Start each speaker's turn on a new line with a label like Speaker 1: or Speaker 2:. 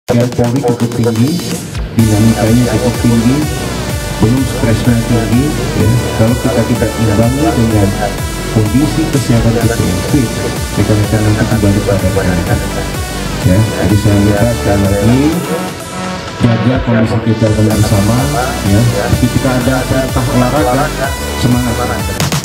Speaker 1: Dan Polri cukup tinggi, dinamikanya cukup tinggi, belum stresnya tinggi ya. Kalau kita tidak imbangi dengan kondisi kesehatan kita yang fit, rekan-rekan nanti kembali pada mereka ya. Jadi saya minta sekali lagi jaga kondisi kita bersama ya. Ketika ada perintah olahraga, semangat.